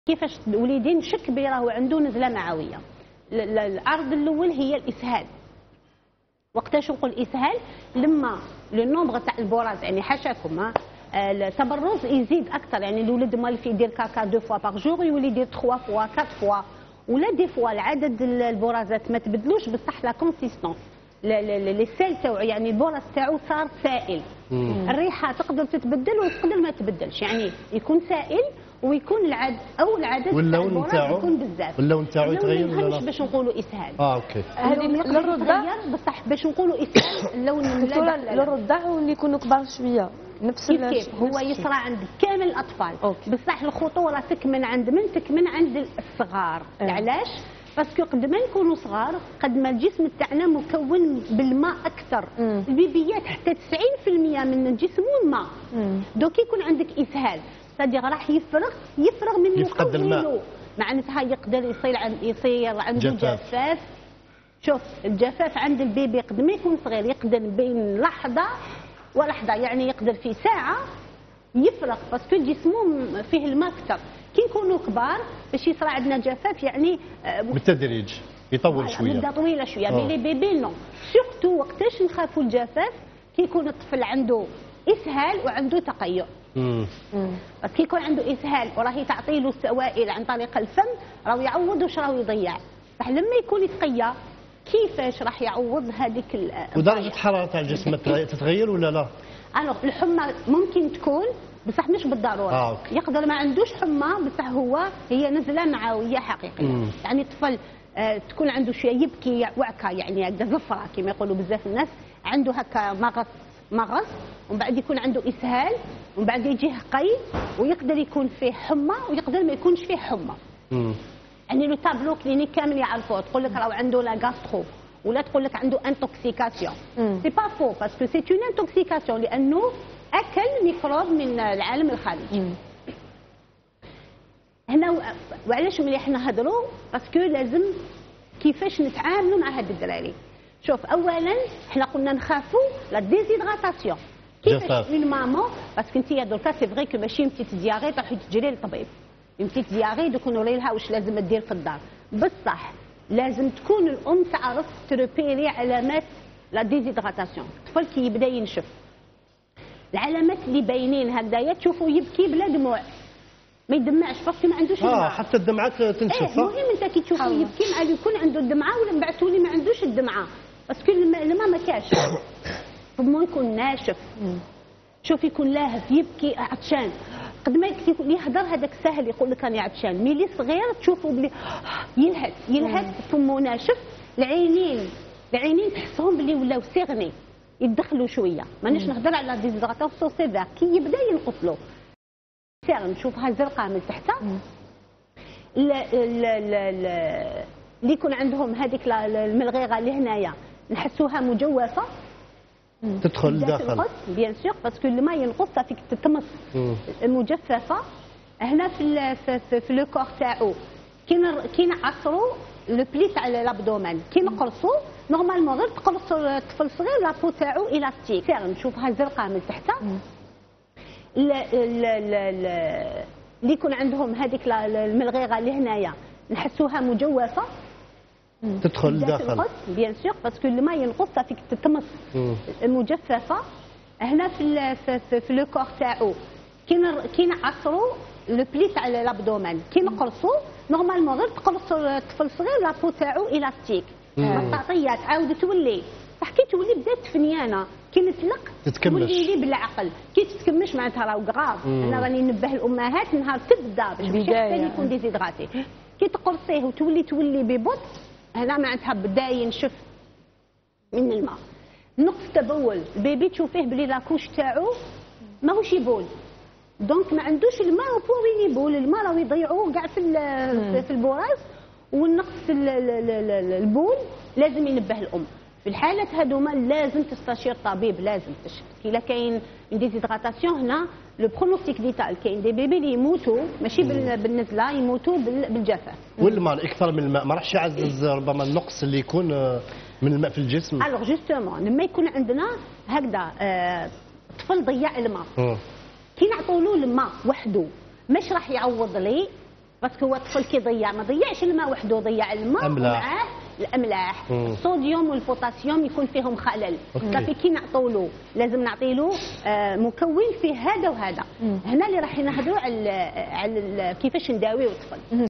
كيفاش الوليدين شك كبير راهو عنده نزله معويه. العرض الاول هي الاسهال. وقتاش نقول اسهال؟ لما لو نومبر تاع البراز يعني حاشاكم التبرز يزيد اكثر، يعني الولد مال في يدير كاكا 2 فوا باغ جور يولي يدير 3 فوا 4 فوا، ولا دي فوا العدد البرازات ما تبدلوش بصح لا كونسيستونس لي سيل تاعو، يعني البراز تاعو صار سائل. الريحه تقدر تتبدل وتقدر ما تبدلش، يعني يكون سائل ويكون العدد واللون تاعو يكون بزاف. اللون تاعو يتغير ولا لا؟ باش نقولوا اسهال. اوكي. هذه للرضع بصح باش نقولوا اسهال اللون للرضع واللي يكونوا كبار شويه نفس كيف هو يصرى عند كامل الاطفال. بصح الخطوره تكمن عند الصغار. علاش؟ باسكو قد ما نكونوا صغار قد ما الجسم تاعنا مكون بالماء اكثر. البيبيات حتى 90% من جسمه ماء. دوك يكون عندك اسهال صديق راح يفرغ من يفقد الماء، معناتها يقدر يصير عنده جفاف. شوف الجفاف عند البيبي قد ما يكون صغير يقدر بين لحظه ولحظه، يعني يقدر في ساعه يفرغ باسكو جسمه فيه الماء اكثر. كي نكونوا كبار باش يصرى عندنا جفاف يعني بالتدريج يطول شويه، مده طويله شويه. مي لي بيبي نو سورتو وقتاش نخافوا الجفاف كي يكون الطفل عنده اسهال وعنده تقيؤ. بس كي يكون عنده اسهال وراهي تعطي له السوائل عن طريق الفم راهو يعوض واش راهو يضيع. بصح لما يكون يتقيا كيفاش راح يعوض هذيك ودرجه الحراره تاع الجسم تتغير ولا لا؟ الوغ الحمى ممكن تكون بصح مش بالضروره. يقدر ما عندوش حمى بصح هي نزله معويه حقيقيه. يعني الطفل تكون عنده شويه يبكي وعكه، يعني هكذا زفره كما يقولوا بزاف الناس، عنده هكا مغص ومن بعد يكون عنده اسهال ومن بعد يجيه قي، ويقدر يكون فيه حمى ويقدر ما يكونش فيه حمى. يعني لو تابلو كلينيك كامل يعرفوه، تقول لك راهو عنده لا غاسترو ولا تقول لك عنده انتوكسيكاسيون. سي با فو باسكو سي اون انتوكسيكاسيون لانه اكل ميكروب من العالم الخارجي. هنا وعلاش مليح نهضروا؟ باسكو لازم كيفاش نتعاملوا مع هاد الدراري. شوف اولا حنا قلنا نخافوا لا ديزيدغاتاسيون. كيفاش اون مامون باسكو انت دركا سي فري كو ماشي متيت دياغي تروحي تجري للطبيب، متيت دياغي دوك نوري لها واش لازم دير في الدار. بصح لازم تكون الام تعرف تروبيري علامات لا ديزيدغاتاسيون. الطفل كي يبدا ينشف العلامات اللي باينين هكذايا تشوفوا يبكي بلا دموع، ما يدمعش باسكو ما عندوش الماء. حتى الدمعات تنشف. المهم انت كي تشوفوا يبكي مع يكون عنده الدمعه ولا نبعثوا لي ما عندوش الدمعه باسكو الماء ما كاش. فمو يكون ناشف. شوف يكون لاهف يبكي عطشان، قد ما يهضر هذاك سهل يقول لك راني عطشان، مي لي صغير تشوفوا بلي يلهث فمو ناشف. العينين تحسهم بلي ولاو سيغني يدخلوا شويه. مانيش نهضر على ديزيدغاتاسيون سيفير كي يبدا ينقص له سير نشوفها زرقاء من تحت. اللي يكون عندهم هذيك الملغيغه اللي هنايا نحسوها مجوفه تدخل داخل بيان سور باسكو الماء ينقص فيك تتمص. مجففه هنا في لو كور تاعو كي نعصروا لو بلي تاع الابدومان كي نقرصوا نورمالمون غير تقرص الطفل الصغير لابو تاعو الاستيك. سير نشوفها زرقاء من تحت. اللي يكون عندهم هذيك الملغيغه اللي هنايا نحسوها مجوفه تدخل داخل بيان سور باسكو الماء ينقص فيك تتمص. مجففه هنا في لو كور تاعو كي نعصروا لو بلي تاع الابدومان كي نقرصوا نورمالمون غير تقرص الطفل الصغير لابو تاعو الاستيك. مطاطيات عاود تولي صح كي تولي بدات فنيانه كي نتلق تولي بالعقل. كي تتكمش معناتها راهو كغاف. انا راني ننبه الامهات نهار تبدا باش حتى يكون ديزيدغاتي. كي تقرصيه وتولي ببطء هنا معناتها بدا ينشف من الماء. نقص تبول البيبي تشوفيه بلي لاكوش تاعو ماهوش يبول دونك ما عندوش الماء وين يبول. الماء راهو يضيعوه كاع في البراز. والنقص البول لازم ينبه الام. في الحالات هذوما لازم تستشير طبيب. لازم كي لا كاين ديزيدغاتاسيون هنا لو برونوستيك ديتال كاين دي بيبي اللي يموتوا ماشي بالنزله يموتوا بالجفاف. والماء اكثر من الماء ما راحش يعزز ربما النقص اللي يكون من الماء في الجسم. الوغ جوستومون لما يكون عندنا هكذا طفل ضيع الماء كي نعطوا له الماء وحده مش راح يعوض لي باسكو هو الطفل كي يضيع ما ضيعش الماء وحده، ضيع الماء ومعاه الاملاح. الصوديوم والبوتاسيوم يكون فيهم خلل، صافي كي نعطولو لازم نعطيلو مكون فيه هذا وهذا. هنا اللي راح نهضروا على كيفاش نداويو الطفل.